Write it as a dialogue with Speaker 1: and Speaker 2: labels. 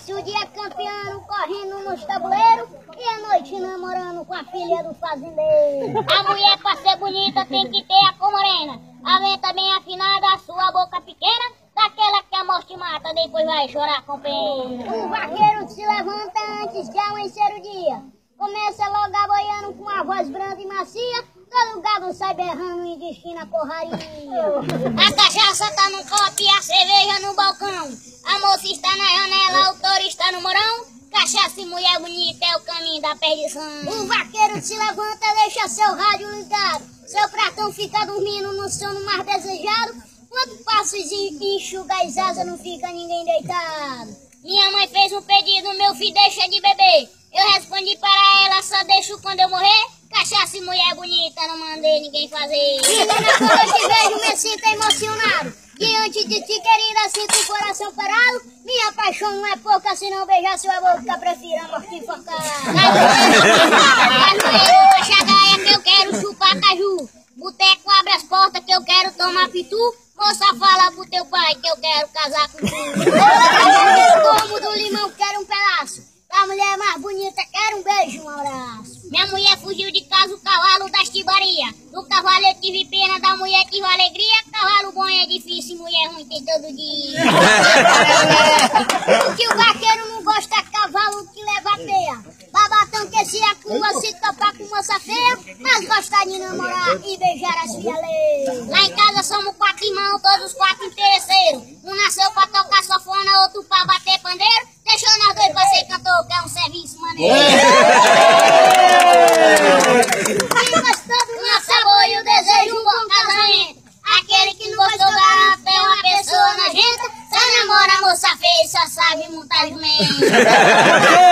Speaker 1: Passa o dia campeando, correndo nos tabuleiros e a noite namorando com a filha do fazendeiro. A mulher pra ser bonita tem que ter a cor morena, a venta bem afinada, a sua boca pequena, daquela que a morte mata, depois vai chorar com pena. Um vaqueiro se levanta antes de amanhecer o dia, começa logo a boiando com a voz branda e macia, todo gado sai berrando e destina a porraria. A cachaça tá no copo e a cerveja no balcão, a moça está na janela, o touro está no morão, cachaça e mulher bonita é o caminho da perdição. O vaqueiro se levanta, deixa seu rádio ligado, seu pratão fica dormindo no sono mais desejado, quando passa e enxuga as asas não fica ninguém deitado. Minha mãe fez um pedido, meu filho deixa de beber, eu respondi para ela, só deixo quando eu morrer, cachaça e mulher bonita não mandei ninguém fazer. Menina, quando eu te vejo me sinto emocionado, diante de ti querida sinto o coração parado, minha paixão não é pouca, se não beijar sua boca prefiro a morte enforcada. Cachaça que eu quero chupar caju, boteco abre as portas que eu quero tomar pitu, moça fala pro teu pai que eu quero casar com tu. Como do limão quero um pedaço, a mulher mais bonita quer um beijo, um abraço. Minha mulher fugiu de casa, o cavalo das tibarias. Do cavalo eu tive pena, da mulher tive alegria. Cavalo bom é difícil, mulher ruim tem todo dia. O que o vaqueiro não gosta é cavalo que leva teia. Babatão que se acua, se topar com moça feia, mas gosta de namorar e beijar as filhas alheias. Lá em casa somos 4 irmãos, todos os 4 interesseiros. Um nasceu pra tocar sanfona, outro pra bater pandeiro. Deixou nós dois pra ser cantor, que é um serviço maneiro. Quem gostou do nosso apoio, desejo um bom casamento. Aquele que não gostou garante é uma pessoa nojenta. Só namora moça feia, só sabe montar jumento.